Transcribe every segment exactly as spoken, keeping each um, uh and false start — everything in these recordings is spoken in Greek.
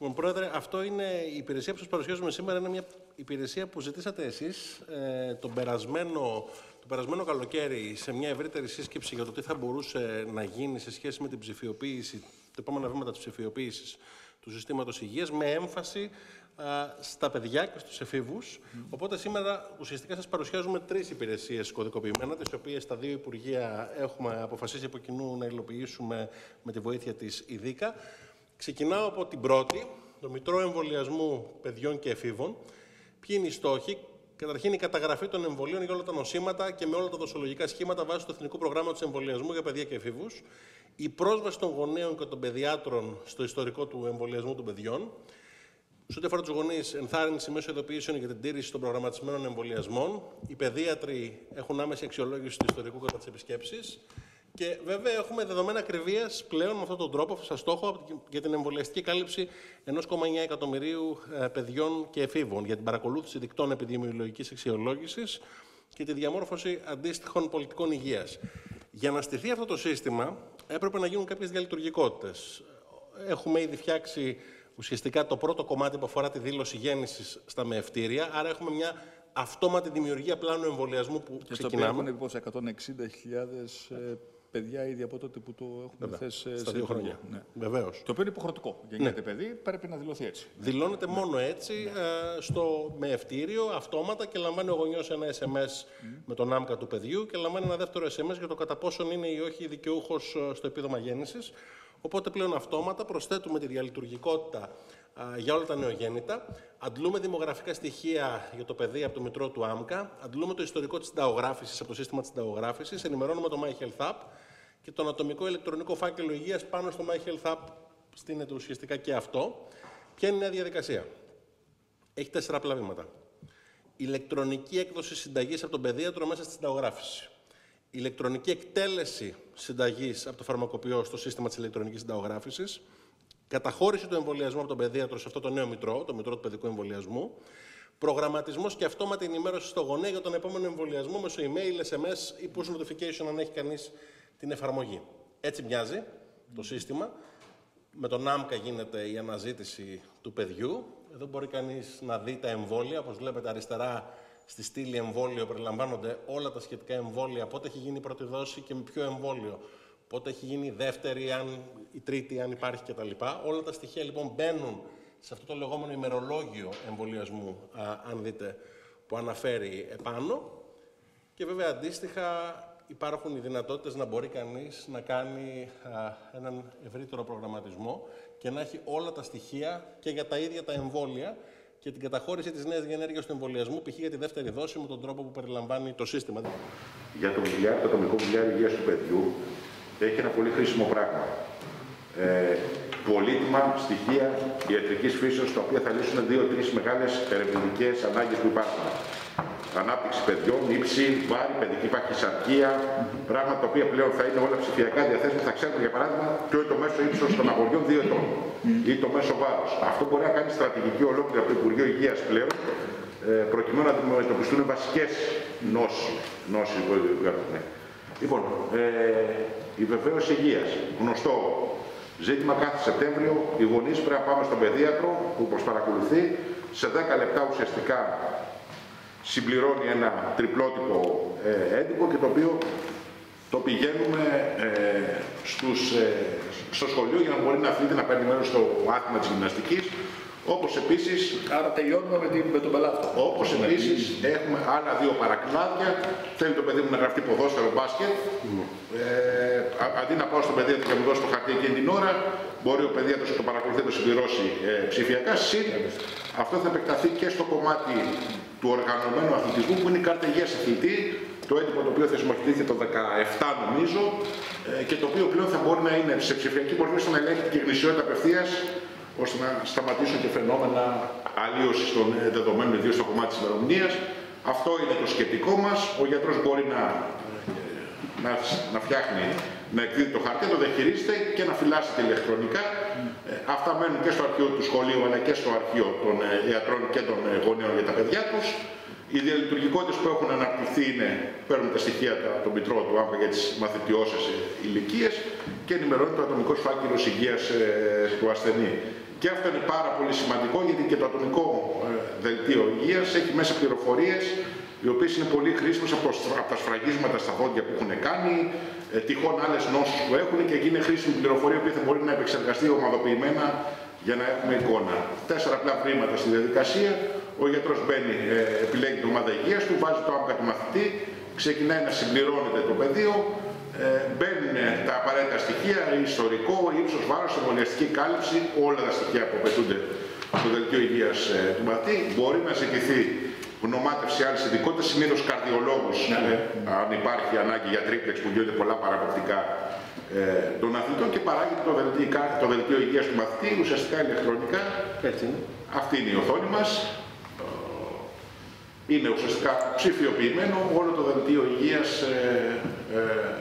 Λοιπόν, Πρόεδρε, αυτό είναι η υπηρεσία που σας παρουσιάζουμε σήμερα. Είναι μια υπηρεσία που ζητήσατε εσείς ε, τον περασμένο, το περασμένο καλοκαίρι σε μια ευρύτερη σύσκεψη για το τι θα μπορούσε να γίνει σε σχέση με την ψηφιοποίηση, τα επόμενα βήματα της ψηφιοποίησης του συστήματος υγείας, με έμφαση α, στα παιδιά και στους εφήβους. Mm. Οπότε σήμερα ουσιαστικά σας παρουσιάζουμε τρεις υπηρεσίες κωδικοποιημένα, τις οποίες τα δύο Υπουργεία έχουμε αποφασίσει από κοινού να υλοποιήσουμε με τη βοήθεια της ΙΔΙΚΑ. Ξεκινάω από την πρώτη, το Μητρό Εμβολιασμού Παιδιών και Εφήβων. Ποιοι είναι οι στόχοι? Καταρχήν, η καταγραφή των εμβολίων για όλα τα νοσήματα και με όλα τα δοσολογικά σχήματα βάσει του Εθνικού Προγράμματος Εμβολιασμού για παιδιά και εφήβους. Η πρόσβαση των γονέων και των παιδιάτρων στο ιστορικό του εμβολιασμού των παιδιών. Σε ό,τι αφορά τους γονείς, ενθάρρυνση μέσω ειδοποιήσεων για την τήρηση των προγραμματισμένων εμβολιασμών. Οι παιδίατροι έχουν άμεση αξιολόγηση του ιστορικού κατά τις επισκέψεις. Και βέβαια έχουμε δεδομένα ακριβίας πλέον με αυτόν τον τρόπο, σαν στόχο για την εμβολιαστική κάλυψη ενός κόμμα εννέα εκατομμυρίου παιδιών και εφήβων, για την παρακολούθηση δικτών επιδημιολογικής αξιολόγησης και τη διαμόρφωση αντίστοιχων πολιτικών υγείας. Για να στηθεί αυτό το σύστημα, έπρεπε να γίνουν κάποιες διαλειτουργικότητες. Έχουμε ήδη φτιάξει ουσιαστικά το πρώτο κομμάτι που αφορά τη δήλωση γέννησης στα μεευτήρια, άρα έχουμε μια αυτόματη δημιουργία πλάνου εμβολιασμού που και ξεκινάμε. Και στο οποίο έχουν εκατόν εξήντα χιλιάδες ε, παιδιά ήδη από τότε που το έχουμε θέσει στα δύο χρόνια. Ναι. Βεβαίως. Το οποίο είναι υποχρεωτικό. Για να γίνεται παιδί, πρέπει να δηλωθεί έτσι. Δηλώνεται ναι. μόνο έτσι ναι. ε, στο μεευτήριο, αυτόματα, και λαμβάνει ο γονιός ένα ες εμ ες mm. με τον άμκα του παιδιού και λαμβάνει ένα δεύτερο ες εμ ες για το κατά πόσον είναι ή όχι δικαιούχος στο επίδομα γέννησης. Οπότε πλέον αυτόματα προσθέτουμε τη διαλειτουργικότητα α, για όλα τα νεογέννητα, αντλούμε δημογραφικά στοιχεία για το παιδί από το μητρό του άμκα, αντλούμε το ιστορικό της συνταγογράφησης από το σύστημα της συνταγογράφησης, ενημερώνουμε το MyHealthApp και τον ατομικό ηλεκτρονικό φάκελο υγείας πάνω στο MyHealthApp στείνεται ουσιαστικά και αυτό. Ποια είναι η νέα διαδικασία? Έχει τέσσερα απλά βήματα. Ηλεκτρονική έκδοση συνταγής από τον παιδίατρο μέσα στη συνταγογράφηση. Ηλεκτρονική εκτέλεση συνταγής από το φαρμακοποιό στο σύστημα της ηλεκτρονικής συνταγογράφησης. Καταχώρηση του εμβολιασμού από τον παιδίατρο σε αυτό το νέο μητρό, το μητρό του παιδικού εμβολιασμού. Προγραμματισμός και αυτόματη ενημέρωση στο γονέα για τον επόμενο εμβολιασμό μέσω email, ες εμ ες ή push notification αν έχει κανείς την εφαρμογή. Έτσι μοιάζει mm. το σύστημα. Με τον άμκα γίνεται η αναζήτηση του παιδιού. Εδώ μπορεί κανείς να δει τα εμβόλια, όπως βλέπετε αριστερά. Στη στήλη εμβόλιο περιλαμβάνονται όλα τα σχετικά εμβόλια, πότε έχει γίνει η πρώτη δόση και με ποιο εμβόλιο, πότε έχει γίνει η δεύτερη, αν, η τρίτη, αν υπάρχει κτλ. Όλα τα στοιχεία λοιπόν μπαίνουν σε αυτό το λεγόμενο ημερολόγιο εμβολιασμού, α, αν δείτε, που αναφέρει επάνω. Και βέβαια αντίστοιχα υπάρχουν οι δυνατότητες να μπορεί κανείς να κάνει α, έναν ευρύτερο προγραμματισμό και να έχει όλα τα στοιχεία και για τα ίδια τα εμβόλια και την καταχώρηση της νέας διενέργειας του εμβολιασμού, π.χ. για τη δεύτερη δόση, με τον τρόπο που περιλαμβάνει το σύστημα. Για το βιβλιάριο, το ατομικό βιβλιάριο υγείας του παιδιού, έχει ένα πολύ χρήσιμο πράγμα. Ε, πολύτιμα στοιχεία ιατρικής φύσεως, τα οποία θα λύσουν δύο-τρεις μεγάλες ερευνητικές ανάγκες που υπάρχουν. Ανάπτυξη παιδιών, ύψη, βάρη, παιδική παχυσαρκία, πράγματα τα οποία πλέον θα είναι όλα ψηφιακά διαθέσιμα. Θα ξέρουμε, για παράδειγμα, ποιο είναι το μέσο ύψος των αγοριών δύο ετών ή το μέσο βάρος. Αυτό μπορεί να κάνει στρατηγική ολόκληρη από το Υπουργείο Υγείας πλέον, προκειμένου να αντιμετωπιστούν βασικές νόσοι που έχουμε. Λοιπόν, ε, η βεβαίωση υγείας. Γνωστό ζήτημα κάθε Σεπτέμβριο. Οι γονείς πρέπει να πάμε στον παιδίατρο που προσπαρακολουθεί. Σε δέκα λεπτά ουσιαστικά συμπληρώνει ένα τριπλότυπο ε, έντυπο και το οποίο το πηγαίνουμε ε, στους, ε, στο σχολείο για να μπορεί να αθλείται να παίρνει μέρος στο άθλημα της γυμναστικής. Όπως επίσης... Άρα τελειώνουμε με, την, με τον πελάτο. Όπως επίσης έχουμε άλλα δύο παρακλάδια. Θέλει το παιδί μου να γραφτεί ποδόσφαιρο, μπάσκετ. Mm. Ε, αντί να πάω στον παιδίατρο και να μου δώσει το χαρτί εκείνη την ώρα, μπορεί ο παιδίατρος να το παρακολουθεί να το συμπληρώσει ε, ψηφιακά. Συν, αυτό θα επεκταθεί και στο κομμάτι του οργανωμένου αθλητισμού, που είναι η κάρτα υγείας αθλητή, το έντυπο το οποίο θεσμοθετήθηκε το δεκαεπτά νομίζω, ε, και το οποίο πλέον θα μπορεί να είναι σε ψηφιακή μορφή ώστε να ελέγχει την γνησιότητα απευθείας, ώστε να σταματήσουν και φαινόμενα αλλίωσης των δεδομένων, ιδίως στο κομμάτι της ημερομηνίας. Αυτό είναι το σκεπτικό μας. Ο γιατρός μπορεί να, να, να φτιάχνει, να εκδίδει το χαρτί, να το διαχειρίζεται και να φυλάσσεται ηλεκτρονικά. Ε, αυτά μένουν και στο αρχείο του σχολείου, αλλά και στο αρχείο των ε, ιατρών και των ε, γονέων για τα παιδιά τους. Οι διαλειτουργικότητες που έχουν αναπτυχθεί είναι, παίρνουν τα στοιχεία των μητρών του άμκα για τις μαθητιώσες ηλικίες και ενημερώνει το ατομικό φάκελος υγείας ε, του ασθενή. Και αυτό είναι πάρα πολύ σημαντικό, γιατί και το ατομικό δελτίο υγείας έχει μέσα πληροφορίες οι οποίες είναι πολύ χρήσιμες από, από τα σφραγίσματα στα δόντια που έχουν κάνει, ε, τυχόν άλλες νόσους που έχουν, και εκεί είναι χρήσιμη πληροφορία που θα μπορεί να επεξεργαστεί ομαδοποιημένα για να έχουμε εικόνα. Τέσσερα απλά βήματα στη διαδικασία. Ο γιατρός μπαίνει, ε, επιλέγει την ομάδα υγείας του, βάζει το άμκα του μαθητή, ξεκινάει να συμπληρώνεται το πεδίο, ε, μπαίνουν τα απαραίτητα στοιχεία, ιστορικό, ύψος, βάρος, εμβολιαστική κάλυψη, όλα τα στοιχεία που απαιτούνται στο δελτίο υγείας ε, του μαθητή. Μπορεί να ζητηθεί γνωμάτευση άλλης ειδικότητας, συνήθως καρδιολόγους, ναι, ε, αν υπάρχει ανάγκη για τρίπλεξ που γίνονται πολλά παραποπτικά ε, των αθλητών, και παράγεται το δελτίο, το δελτίο υγείας του μαθητή, ουσιαστικά ηλεκτρονικά. Έτσι είναι. Αυτή είναι η οθόνη μας. Είναι ουσιαστικά ψηφιοποιημένο όλο το δελτίο υγείας ε, ε,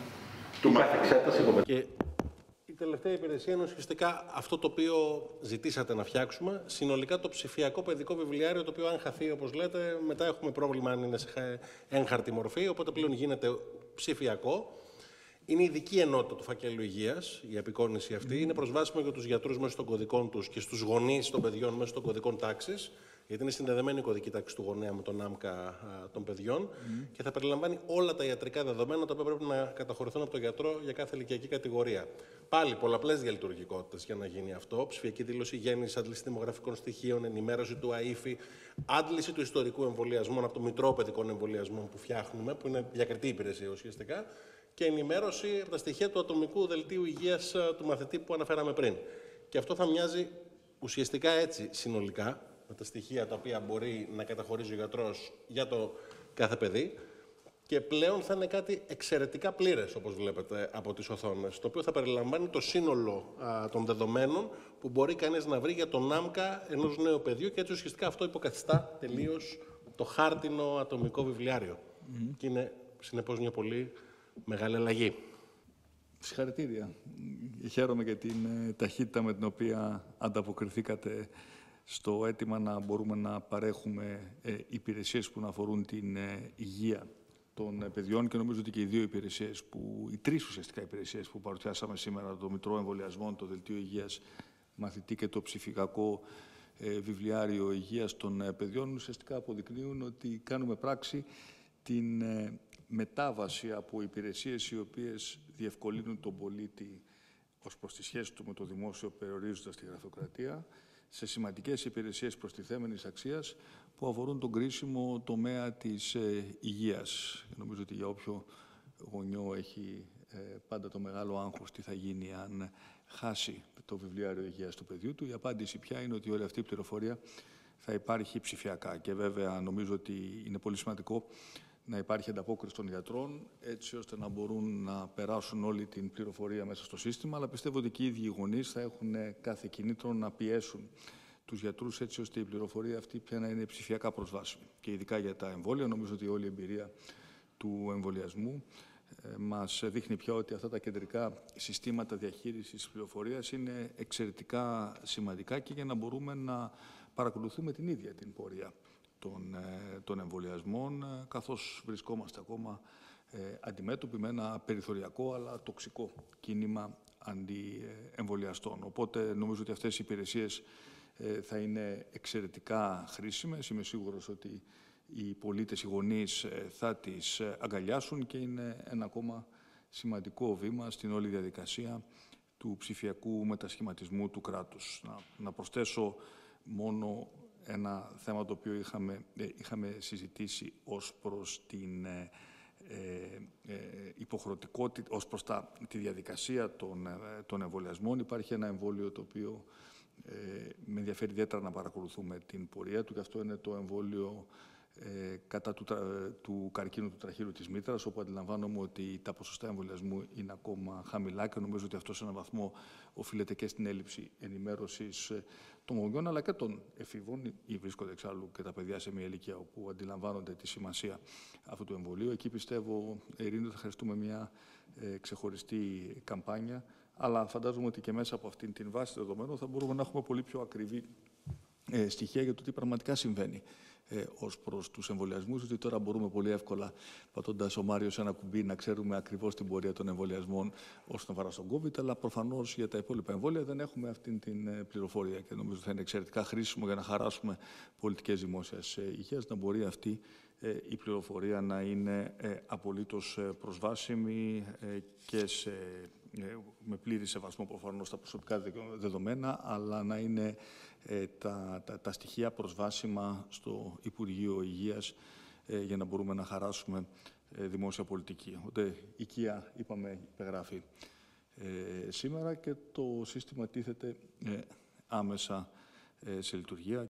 του μαθητή. Και η τελευταία υπηρεσία είναι ουσιαστικά αυτό το οποίο ζητήσατε να φτιάξουμε. Συνολικά το ψηφιακό παιδικό βιβλιάριο, το οποίο αν χαθεί, όπως λέτε, μετά έχουμε πρόβλημα αν είναι σε έγχαρτη μορφή, οπότε πλέον γίνεται ψηφιακό. Είναι ειδική ενότητα του φακέλου υγείας, η απεικόνηση αυτή. Mm. Είναι προσβάσιμο για τους γιατρούς μέσω των κωδικών τους και στους γονείς των παιδιών μέσω των κωδικών τάξης, γιατί είναι συνδεδεμένη η κωδική τάξη του γονέα με τον άμκα α, των παιδιών mm. και θα περιλαμβάνει όλα τα ιατρικά δεδομένα τα οποία πρέπει να καταχωρηθούν από τον γιατρό για κάθε ηλικιακή κατηγορία. Πάλι πολλαπλές διαλειτουργικότητες για να γίνει αυτό. Ψηφιακή δήλωση γέννησης, άντληση δημογραφικών στοιχείων, ενημέρωση του ΑԻΦΗ, άντληση του ιστορικού εμβολιασμού από το μητρό παιδικών εμβολιασμών που φτιάχνουμε, που είναι διακριτή υπηρεσία ουσιαστικά, και ενημέρωση από τα στοιχεία του ατομικού δελτίου υγείας του μαθητή που αναφέραμε πριν. Και αυτό θα μοιάζει ουσιαστικά έτσι συνολικά, με τα στοιχεία τα οποία μπορεί να καταχωρίζει ο γιατρός για το κάθε παιδί, και πλέον θα είναι κάτι εξαιρετικά πλήρες, όπως βλέπετε από τις οθόνες, το οποίο θα περιλαμβάνει το σύνολο α, των δεδομένων που μπορεί κανείς να βρει για τον άμκα ενός νέου παιδιού, και έτσι ουσιαστικά αυτό υποκαθιστά τελείως το χάρτινο ατομικό βιβλιάριο. Mm-hmm. Και είναι συνεπώς μια πολύ μεγάλη αλλαγή. Συγχαρητήρια. Χαίρομαι για την ταχύτητα με την οποία ανταποκριθήκατε στο αίτημα να μπορούμε να παρέχουμε ε, υπηρεσίες που να αφορούν την ε, υγεία των παιδιών, και νομίζω ότι και οι δύο υπηρεσίες, που, οι τρεις ουσιαστικά υπηρεσίες που παρουσιάσαμε σήμερα, το Μητρό Εμβολιασμών, το Δελτίο Υγείας Μαθητή και το ψηφιακό ε, βιβλιάριο υγείας των ε, παιδιών, ουσιαστικά αποδεικνύουν ότι κάνουμε πράξη την ε, μετάβαση από υπηρεσίες οι οποίες διευκολύνουν τον πολίτη ως προς τη σχέση του με το δημόσιο, περιορίζοντας τη γραφειοκρατία, σε σημαντικές υπηρεσίες προστιθέμενης αξίας που αφορούν τον κρίσιμο τομέα της ε, υγείας. Νομίζω ότι για όποιο γονιό έχει ε, πάντα το μεγάλο άγχος τι θα γίνει αν χάσει το βιβλιάριο υγείας του παιδιού του, η απάντηση πια είναι ότι όλη αυτή η πληροφορία θα υπάρχει ψηφιακά. Και βέβαια νομίζω ότι είναι πολύ σημαντικό να υπάρχει ανταπόκριση των γιατρών, έτσι ώστε να μπορούν να περάσουν όλη την πληροφορία μέσα στο σύστημα, αλλά πιστεύω ότι και οι ίδιοι οι γονείς θα έχουν κάθε κινήτρο να πιέσουν τους γιατρούς, έτσι ώστε η πληροφορία αυτή πια να είναι ψηφιακά προσβάσιμη. Και ειδικά για τα εμβόλια, νομίζω ότι όλη η εμπειρία του εμβολιασμού ε, μας δείχνει πια ότι αυτά τα κεντρικά συστήματα διαχείρισης της πληροφορίας είναι εξαιρετικά σημαντικά, και για να μπορούμε να παρακολουθούμε την ίδια την πορεία των, των εμβολιασμών, καθώς βρισκόμαστε ακόμα ε, αντιμέτωποι με ένα περιθωριακό αλλά τοξικό κίνημα αντιεμβολιαστών. Οπότε νομίζω ότι αυτές οι υπηρεσίες ε, θα είναι εξαιρετικά χρήσιμες. Είμαι σίγουρος ότι οι πολίτες, οι γονείς ε, θα τις αγκαλιάσουν, και είναι ένα ακόμα σημαντικό βήμα στην όλη διαδικασία του ψηφιακού μετασχηματισμού του κράτους. Να, να προσθέσω μόνο ένα θέμα το οποίο είχαμε, ε, είχαμε συζητήσει ως προς την ε, ε, υποχρεωτικότητα, ως προς τα, τη διαδικασία των, ε, των εμβολιασμών. Υπάρχει ένα εμβόλιο το οποίο ε, με ενδιαφέρει ιδιαίτερα να παρακολουθούμε την πορεία του, και αυτό είναι το εμβόλιο ε, κατά του, του καρκίνου του τραχείου της μήτρας, όπου αντιλαμβάνομαι ότι τα ποσοστά εμβολιασμού είναι ακόμα χαμηλά, και νομίζω ότι αυτό σε έναν βαθμό οφείλεται και στην έλλειψη ενημέρωσης των γονιών, αλλά και των εφήβων, ή βρίσκονται εξάλλου και τα παιδιά σε μια ηλικία όπου αντιλαμβάνονται τη σημασία αυτού του εμβολίου. Εκεί πιστεύω, Ειρήνη, θα χρειαστούμε μια ε, ξεχωριστή καμπάνια, αλλά φαντάζομαι ότι και μέσα από αυτήν την βάση δεδομένων θα μπορούμε να έχουμε πολύ πιο ακριβή ε, στοιχεία για το τι πραγματικά συμβαίνει ε, ως προς τους εμβολιασμούς, ότι τώρα μπορούμε πολύ εύκολα, πατώντας ο Μάριος ένα κουμπί, να ξέρουμε ακριβώς την πορεία των εμβολιασμών όσον αφορά στον COVID, αλλά προφανώς για τα υπόλοιπα εμβόλια δεν έχουμε αυτή την πληροφορία και νομίζω θα είναι εξαιρετικά χρήσιμο για να χαράσουμε πολιτικές δημόσιας υγείας, να μπορεί αυτή η πληροφορία να είναι απολύτως προσβάσιμη και σε, με πλήρη σεβασμό προφανώς στα προσωπικά δεδομένα, αλλά να είναι τα, τα, τα στοιχεία προσβάσιμα στο Υπουργείο Υγείας για να μπορούμε να χαράσουμε δημόσια πολιτική. Οπότε η ΚΙΑ, είπαμε, υπεγράφει σήμερα και το σύστημα τίθεται άμεσα σε λειτουργία.